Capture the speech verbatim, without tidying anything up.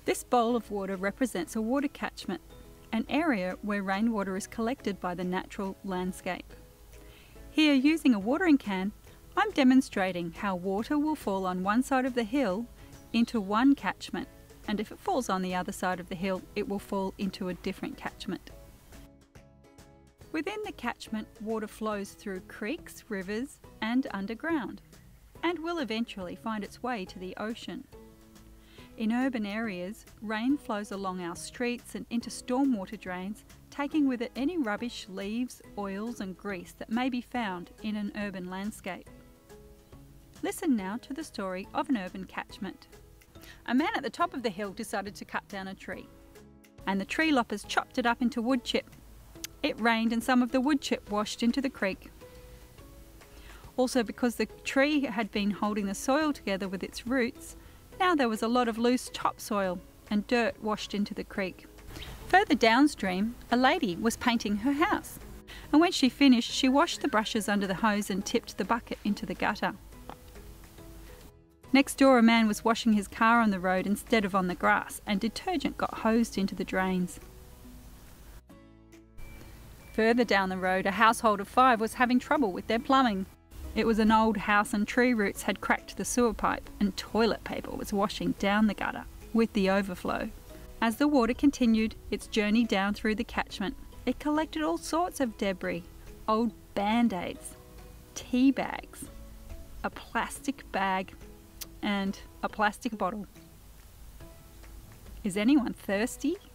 This bowl of water represents a water catchment, an area where rainwater is collected by the natural landscape. Here, using a watering can, I'm demonstrating how water will fall on one side of the hill into one catchment, and if it falls on the other side of the hill, it will fall into a different catchment. Within the catchment, water flows through creeks, rivers, and underground, and will eventually find its way to the ocean. In urban areas, rain flows along our streets and into stormwater drains, taking with it any rubbish, leaves, oils and grease that may be found in an urban landscape. Listen now to the story of an urban catchment. A man at the top of the hill decided to cut down a tree, and the tree loppers chopped it up into wood chip. It rained and some of the wood chip washed into the creek. Also, because the tree had been holding the soil together with its roots, now there was a lot of loose topsoil and dirt washed into the creek. Further downstream, a lady was painting her house, and when she finished, she washed the brushes under the hose and tipped the bucket into the gutter. Next door, a man was washing his car on the road instead of on the grass, and detergent got hosed into the drains. Further down the road, a household of five was having trouble with their plumbing. It was an old house and tree roots had cracked the sewer pipe, and toilet paper was washing down the gutter with the overflow. As the water continued its journey down through the catchment, it collected all sorts of debris: old band-aids, tea bags, a plastic bag, and a plastic bottle. Is anyone thirsty?